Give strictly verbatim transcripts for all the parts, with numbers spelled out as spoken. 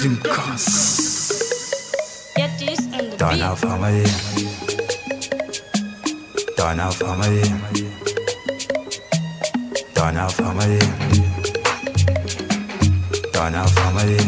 Timkas Get this on the Dana beat. family Dana family Dana family Dana family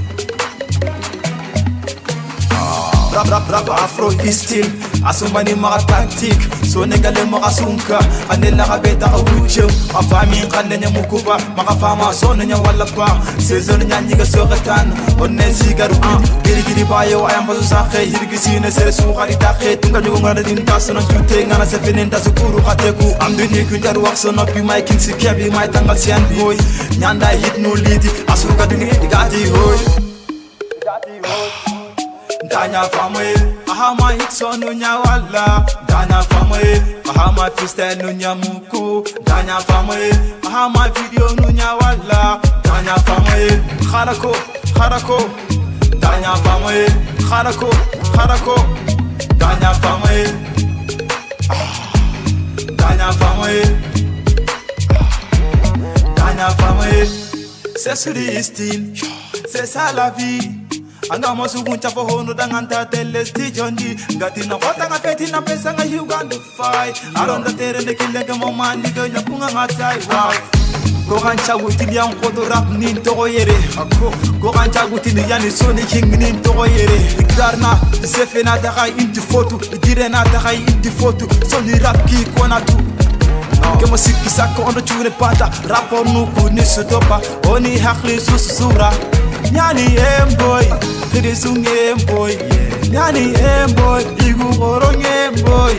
Rap rap rap afro istil asumani maka tactic so negale maka sunka anela kabeta awucho afami kandenya mukuba maka fama so nenya wala pa season nyanyi ga sogetan onesi garu giri giri bayo ayamba sa khay hirgi sine sere su khari ta khay tunga jogo ngara din tasuna jute ngana se fenen ta sukuru khateku am duni ku jar wax so nopi my king si kebi my tangal sian boy nyanda hit no lidi asuka duni digati hoy digati hoy Danya famwe, aha ma hit so nunya wala. Danya famwe, aha ma freestyle nunya muku. Danya famwe, aha ma video nunya wala. Danya famwe, kharako, kharako. Danya famwe, kharako, kharako. Danya famwe, Danya famwe, Danya famwe. C'est sur le style, c'est ça la vie. Anga mosuguncha for hono danganta telesti jondi ngati na kota nga feti na pesa nga Uganda fight aronda tere de kille ke mama ni go nyapunga ngatai wow go gancha wutili yang kodo rap nin to yere akko go gancha wutili yani soni king nin to yere ikarna sefena da kai inti foto direna da kai inti foto soni rap ki kona tu ke musiki sako ondo chune pata rap onu kuni sutopa oni hakli susura Nyani emboy, Kirisun emboy, Nyani emboy, Igu gorong emboy.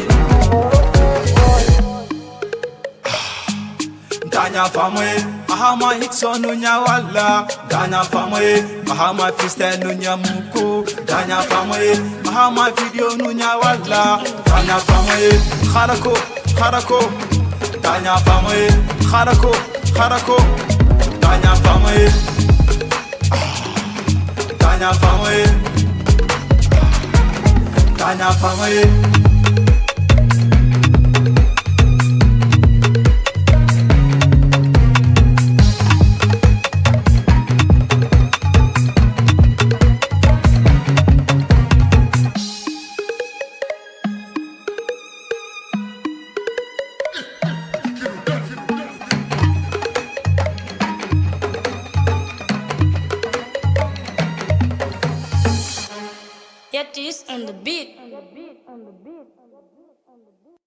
Danya famwe, aha ma hit so nunya wala. Danya famwe, aha ma freestyle nunya muku. Danya famwe, aha ma video nunya wala. Danya famwe, kharako, kharako. Danya famwe, kharako, kharako. Danya famwe. Danya famwe, Danya famwe. Get this on the beat.